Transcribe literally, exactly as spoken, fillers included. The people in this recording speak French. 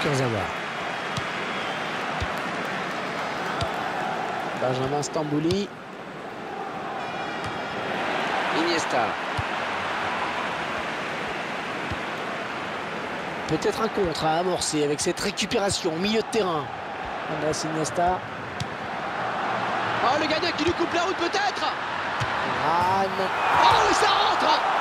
Kurzawa. Benjamin Stambouli. Iniesta. Peut-être un contre à amorcer avec cette récupération au milieu de terrain. Andrés Iniesta. Oh, le gardien qui lui coupe la route peut-être. Varane. Oh, et ça rentre.